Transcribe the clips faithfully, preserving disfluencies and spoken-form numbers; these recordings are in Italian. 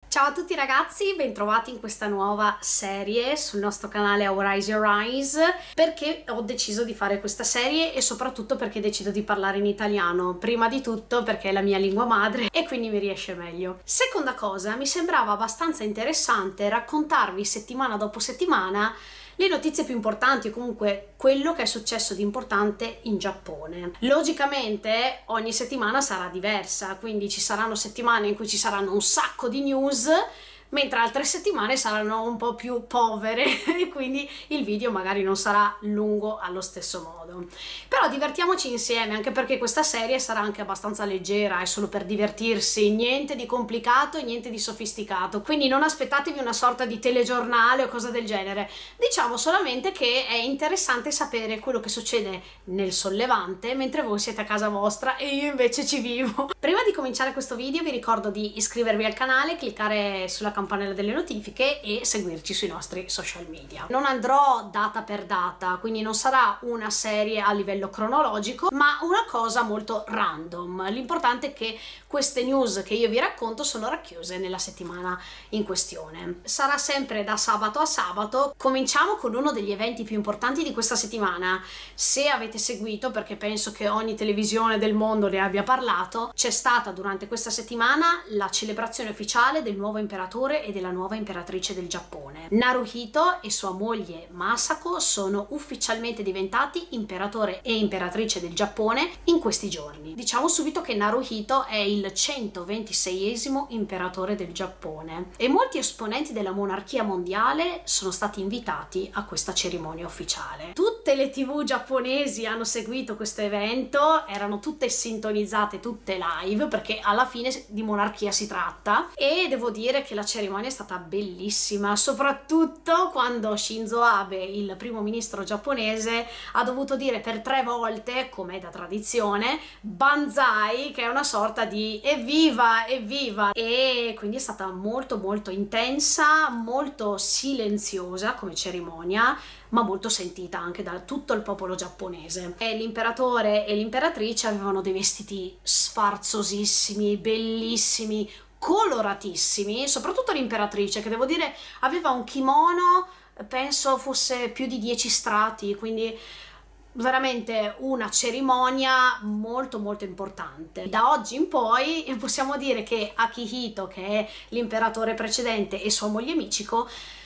Ciao a tutti ragazzi, bentrovati in questa nuova serie sul nostro canale How Rise Your Eyes. Perché ho deciso di fare questa serie e soprattutto perché decido di parlare in italiano. Prima di tutto perché è la mia lingua madre e quindi mi riesce meglio. Seconda cosa, mi sembrava abbastanza interessante raccontarvi settimana dopo settimana le notizie più importanti o comunque quello che è successo di importante in Giappone. Logicamente ogni settimana sarà diversa, quindi ci saranno settimane in cui ci saranno un sacco di news, mentre altre settimane saranno un po' più povere e quindi il video magari non sarà lungo allo stesso modo. Però divertiamoci insieme, anche perché questa serie sarà anche abbastanza leggera, è solo per divertirsi, niente di complicato e niente di sofisticato, quindi non aspettatevi una sorta di telegiornale o cosa del genere. Diciamo solamente che è interessante sapere quello che succede nel sollevante mentre voi siete a casa vostra e io invece ci vivo. Prima di cominciare questo video vi ricordo di iscrivervi al canale, cliccare sulla campanella delle notifiche e seguirci sui nostri social media. Non andrò data per data, quindi non sarà una serie a livello cronologico, ma una cosa molto random. L'importante è che queste news che io vi racconto sono racchiuse nella settimana in questione. Sarà sempre da sabato a sabato. Cominciamo con uno degli eventi più importanti di questa settimana. Se avete seguito, perché penso che ogni televisione del mondo ne abbia parlato, c'è stata durante questa settimana la celebrazione ufficiale del nuovo imperatore e della nuova imperatrice del Giappone. Naruhito e sua moglie Masako sono ufficialmente diventati imperatore e imperatrice del Giappone in questi giorni. Diciamo subito che Naruhito è il centoventiseiesimo imperatore del Giappone e molti esponenti della monarchia mondiale sono stati invitati a questa cerimonia ufficiale. Tutte le tv giapponesi hanno seguito questo evento, erano tutte sintonizzate, tutte live, perché alla fine di monarchia si tratta, e devo dire che la cerimonia è stata bellissima, soprattutto quando Shinzo Abe, il primo ministro giapponese, ha dovuto dire per tre volte, come è da tradizione, Banzai, che è una sorta di evviva, evviva, e quindi è stata molto molto intensa, molto silenziosa come cerimonia, ma molto sentita anche da tutto il popolo giapponese. E l'imperatore e l'imperatrice avevano dei vestiti sfarzosissimi, bellissimi, coloratissimi, soprattutto l'imperatrice, che devo dire aveva un kimono, penso fosse più di dieci strati, quindi veramente una cerimonia molto molto importante. Da oggi in poi possiamo dire che Akihito, che è l'imperatore precedente, e sua moglie Michiko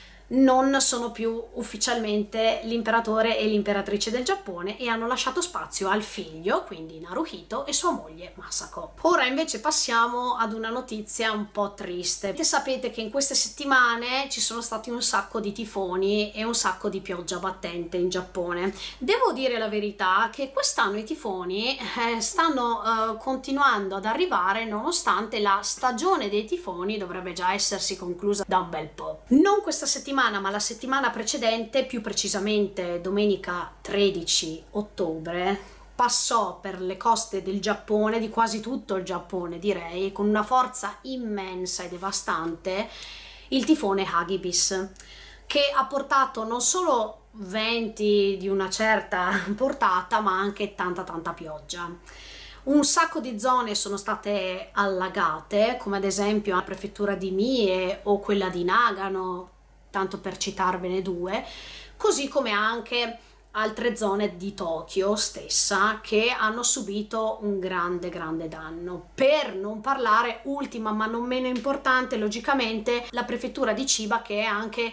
non sono più ufficialmente l'imperatore e l'imperatrice del Giappone e hanno lasciato spazio al figlio, quindi Naruhito, e sua moglie Masako. Ora invece passiamo ad una notizia un po' triste. Sapete che in queste settimane ci sono stati un sacco di tifoni e un sacco di pioggia battente in Giappone. Devo dire la verità che quest'anno i tifoni eh, stanno eh, continuando ad arrivare, nonostante la stagione dei tifoni dovrebbe già essersi conclusa da un bel po'. Non questa settimana, ma la settimana precedente, più precisamente domenica tredici ottobre, passò per le coste del Giappone, di quasi tutto il Giappone direi, con una forza immensa e devastante, il tifone Hagibis, che ha portato non solo venti di una certa portata, ma anche tanta tanta pioggia. Un sacco di zone sono state allagate, come ad esempio la prefettura di Mie o quella di Nagano, tanto per citarvene due, così come anche altre zone di Tokyo stessa che hanno subito un grande grande danno. Per non parlare, ultima ma non meno importante, logicamente, la prefettura di Chiba, che è anche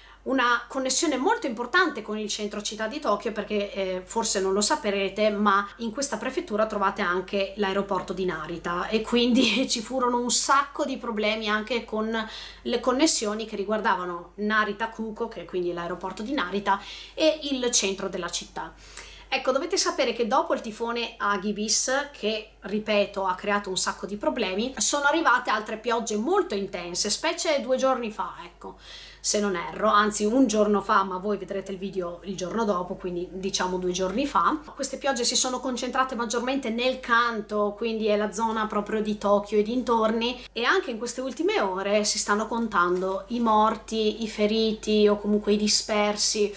una connessione molto importante con il centro città di Tokyo, perché eh, forse non lo saprete, ma in questa prefettura trovate anche l'aeroporto di Narita e quindi ci furono un sacco di problemi anche con le connessioni che riguardavano Narita Kuko, che è quindi l'aeroporto di Narita, e il centro della città. Ecco, dovete sapere che dopo il tifone Hagibis, che ripeto ha creato un sacco di problemi, sono arrivate altre piogge molto intense, specie due giorni fa, ecco, se non erro, anzi un giorno fa, ma voi vedrete il video il giorno dopo, quindi diciamo due giorni fa. Queste piogge si sono concentrate maggiormente nel Kanto, quindi è la zona proprio di Tokyo e dintorni, e anche in queste ultime ore si stanno contando i morti, i feriti o comunque i dispersi.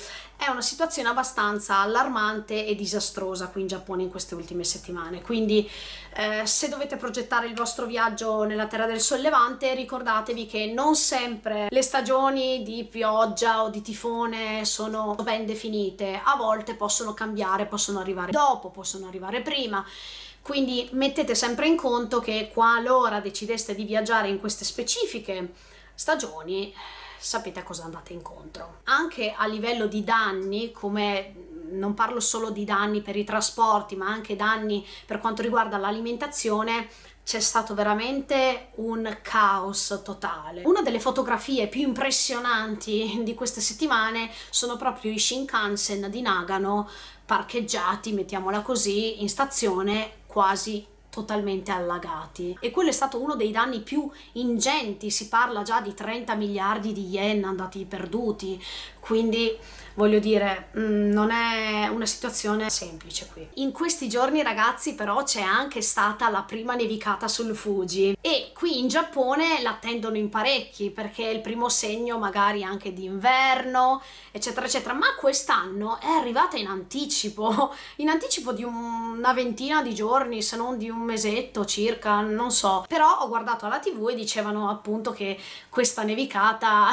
è una situazione abbastanza allarmante e disastrosa qui in Giappone in queste ultime settimane, quindi eh, se dovete progettare il vostro viaggio nella Terra del Sol Levante, ricordatevi che non sempre le stagioni di pioggia o di tifone sono ben definite, a volte possono cambiare, possono arrivare dopo, possono arrivare prima. Quindi mettete sempre in conto che qualora decideste di viaggiare in queste specifiche stagioni, sapete a cosa andate incontro. Anche a livello di danni, come non parlo solo di danni per i trasporti, ma anche danni per quanto riguarda l'alimentazione, c'è stato veramente un caos totale. Una delle fotografie più impressionanti di queste settimane sono proprio i Shinkansen di Nagano parcheggiati, mettiamola così, in stazione quasi totalmente allagati, e quello è stato uno dei danni più ingenti, si parla già di trenta miliardi di yen andati perduti, quindi voglio dire, non è una situazione semplice qui. In questi giorni, ragazzi, però c'è anche stata la prima nevicata sul Fuji, e qui in Giappone l'attendono in parecchi perché è il primo segno magari anche di inverno, eccetera eccetera, ma quest'anno è arrivata in anticipo, in anticipo di una ventina di giorni, se non di un mesetto circa, non so. Però ho guardato alla tivù e dicevano appunto che questa nevicata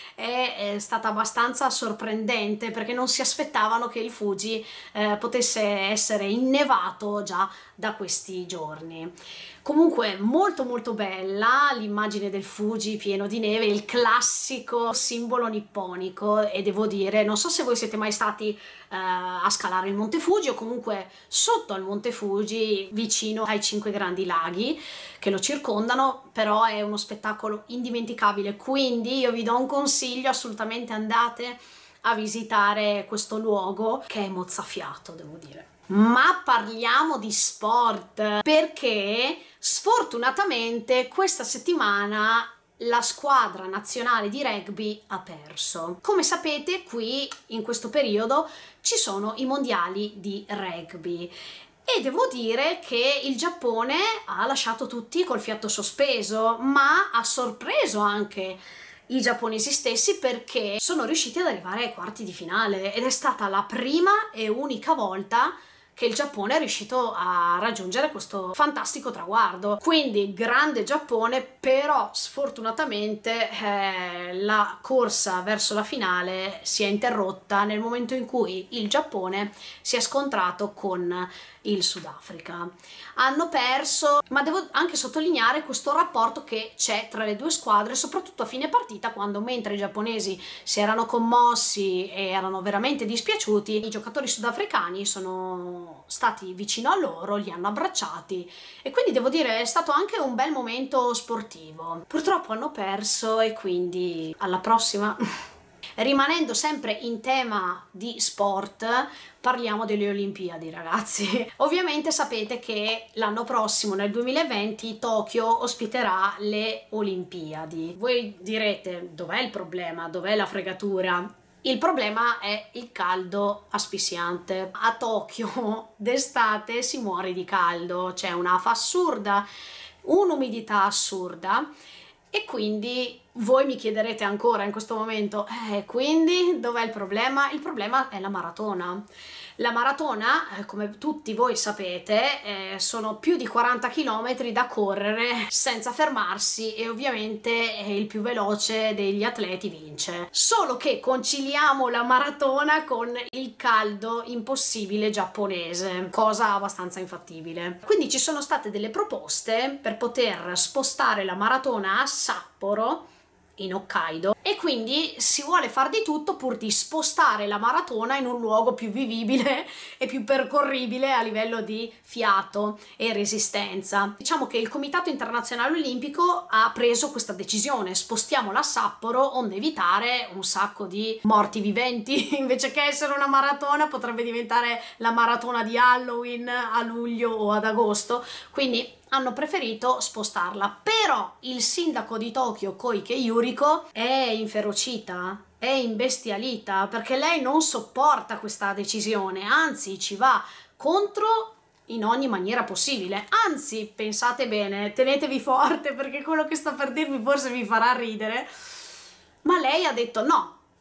è, è stata abbastanza sorprendente, perché non si aspettavano che il Fuji eh, potesse essere innevato già da questi giorni. Comunque molto molto bella l'immagine del Fuji pieno di neve, il classico simbolo nipponico, e devo dire, non so se voi siete mai stati eh, a scalare il Monte Fuji o comunque sotto al Monte Fuji vicino ai cinque grandi laghi che lo circondano, però è uno spettacolo indimenticabile, quindi io vi do un consiglio: assolutamente andate a visitare questo luogo che è mozzafiato, devo dire. Ma parliamo di sport, perché sfortunatamente questa settimana la squadra nazionale di rugby ha perso. Come sapete, qui in questo periodo ci sono i mondiali di rugby e devo dire che il Giappone ha lasciato tutti col fiato sospeso, ma ha sorpreso anche i giapponesi stessi, perché sono riusciti ad arrivare ai quarti di finale ed è stata la prima e unica volta che il Giappone è riuscito a raggiungere questo fantastico traguardo. Quindi grande Giappone, però sfortunatamente eh, la corsa verso la finale si è interrotta nel momento in cui il Giappone si è scontrato con il Sudafrica. Hanno perso, ma devo anche sottolineare questo rapporto che c'è tra le due squadre, soprattutto a fine partita, quando mentre i giapponesi si erano commossi e erano veramente dispiaciuti, i giocatori sudafricani sono stati vicino a loro, li hanno abbracciati, e quindi devo dire è stato anche un bel momento sportivo. Purtroppo hanno perso e quindi alla prossima. Rimanendo sempre in tema di sport, parliamo delle Olimpiadi, ragazzi. Ovviamente sapete che l'anno prossimo, nel duemilaventi, Tokyo ospiterà le Olimpiadi. Voi direte: dov'è il problema? Dov'è la fregatura? Il problema è il caldo asfissiante. A Tokyo d'estate si muore di caldo, c'è un'afa assurda, un'umidità assurda, e quindi voi mi chiederete ancora in questo momento, eh, quindi dov'è il problema? Il problema è la maratona. La maratona, eh, come tutti voi sapete, eh, sono più di quaranta chilometri da correre senza fermarsi, e ovviamente eh, il più veloce degli atleti vince. Solo che conciliamo la maratona con il caldo impossibile giapponese, cosa abbastanza infattibile. Quindi ci sono state delle proposte per poter spostare la maratona a Sapporo, in Hokkaido, e quindi si vuole far di tutto pur di spostare la maratona in un luogo più vivibile e più percorribile a livello di fiato e resistenza. Diciamo che il Comitato Internazionale Olimpico ha preso questa decisione: spostiamola a Sapporo, onde evitare un sacco di morti viventi. Invece che essere una maratona, potrebbe diventare la maratona di Halloween a luglio o ad agosto, quindi hanno preferito spostarla. Però il sindaco di Tokyo, Koike Yuriko, è inferocita, è imbestialita, perché lei non sopporta questa decisione, anzi ci va contro in ogni maniera possibile. Anzi, pensate bene, tenetevi forte, perché quello che sto per dirvi forse vi farà ridere, ma lei ha detto: no,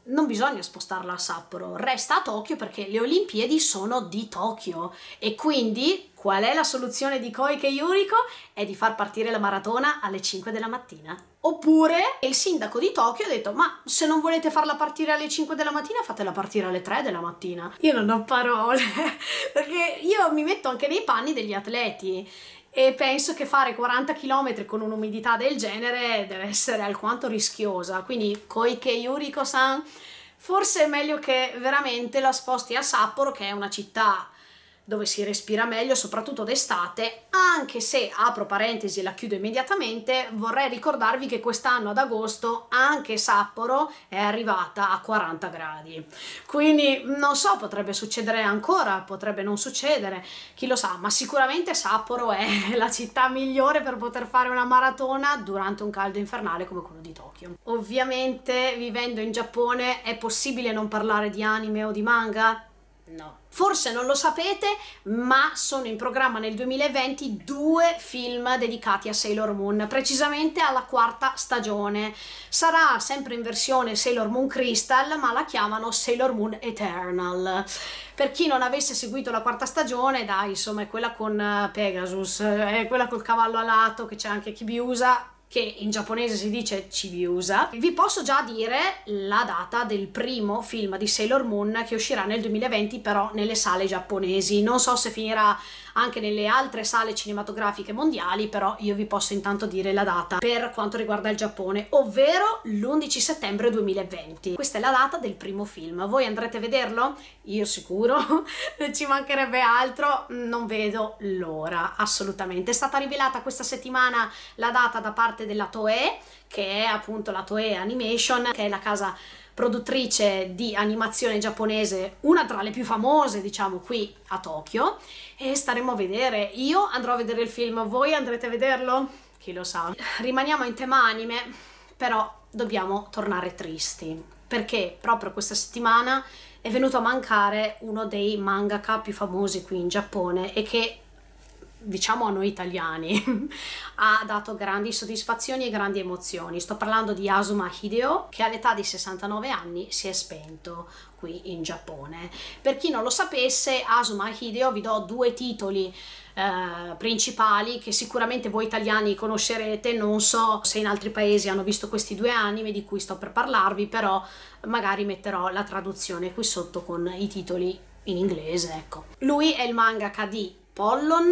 non bisogna spostarla a Sapporo, resta a Tokyo perché le Olimpiadi sono di Tokyo e quindi qual è la soluzione di Koike Yuriko? È di far partire la maratona alle cinque della mattina. Oppure il sindaco di Tokyo ha detto ma se non volete farla partire alle cinque della mattina fatela partire alle tre della mattina. Io non ho parole perché io mi metto anche nei panni degli atleti e penso che fare quaranta chilometri con un'umidità del genere deve essere alquanto rischiosa, quindi Koike Yuriko-san forse è meglio che veramente la sposti a Sapporo, che è una città dove si respira meglio, soprattutto d'estate, anche se, apro parentesi e la chiudo immediatamente, vorrei ricordarvi che quest'anno ad agosto anche Sapporo è arrivata a quaranta gradi. Quindi, non so, potrebbe succedere ancora, potrebbe non succedere, chi lo sa, ma sicuramente Sapporo è la città migliore per poter fare una maratona durante un caldo infernale come quello di Tokyo. Ovviamente, vivendo in Giappone, è possibile non parlare di anime o di manga? No. Forse non lo sapete, ma sono in programma nel duemilaventi due film dedicati a Sailor Moon, precisamente alla quarta stagione. Sarà sempre in versione Sailor Moon Crystal, ma la chiamano Sailor Moon Eternal. Per chi non avesse seguito la quarta stagione, dai, insomma, è quella con Pegasus, è quella col cavallo alato, che c'è anche Chibiusa, che in giapponese si dice Chibiusa. Vi posso già dire la data del primo film di Sailor Moon che uscirà nel duemilaventi, però nelle sale giapponesi. Non so se finirà anche nelle altre sale cinematografiche mondiali, però io vi posso intanto dire la data per quanto riguarda il Giappone, ovvero l'undici settembre duemilaventi. Questa è la data del primo film. Voi andrete a vederlo? Io sicuro, ci mancherebbe altro, non vedo l'ora, assolutamente. È stata rivelata questa settimana la data da parte della Toei, che è appunto la Toei Animation, che è la casa produttrice di animazione giapponese, una tra le più famose, diciamo, qui a Tokyo, e staremo a vedere. Io andrò a vedere il film, voi andrete a vederlo? Chi lo sa. Rimaniamo in tema anime, però dobbiamo tornare tristi, perché proprio questa settimana è venuto a mancare uno dei mangaka più famosi qui in Giappone e che, diciamo a noi italiani, ha dato grandi soddisfazioni e grandi emozioni. Sto parlando di Asuma Hideo, che all'età di sessantanove anni si è spento qui in Giappone. Per chi non lo sapesse, Asuma Hideo, vi do due titoli eh, principali che sicuramente voi italiani conoscerete. Non so se in altri paesi hanno visto questi due anime di cui sto per parlarvi, però magari metterò la traduzione qui sotto con i titoli in inglese, ecco. Lui è il mangaka di Pollon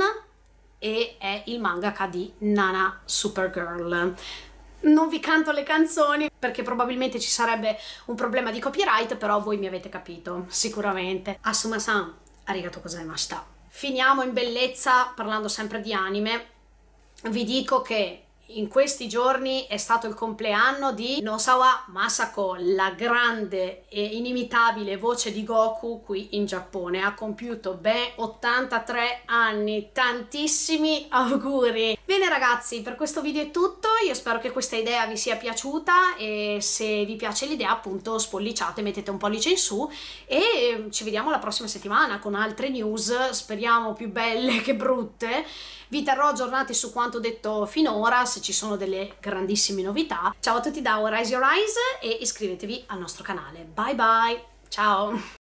e è il mangaka di Nana Supergirl. Non vi canto le canzoni perché probabilmente ci sarebbe un problema di copyright, però voi mi avete capito, sicuramente. Asuma-san, arigatou gozaimashita. Finiamo in bellezza parlando sempre di anime. Vi dico che in questi giorni è stato il compleanno di Nosawa Masako, la grande e inimitabile voce di Goku qui in Giappone. Ha compiuto ben ottantatré anni, tantissimi auguri! Bene ragazzi, per questo video è tutto, io spero che questa idea vi sia piaciuta e se vi piace l'idea appunto spolliciate, mettete un pollice in su e ci vediamo la prossima settimana con altre news, speriamo più belle che brutte. Vi terrò aggiornati su quanto detto finora, se ci sono delle grandissime novità. Ciao a tutti da Raise Your Eyes e iscrivetevi al nostro canale. Bye bye, ciao!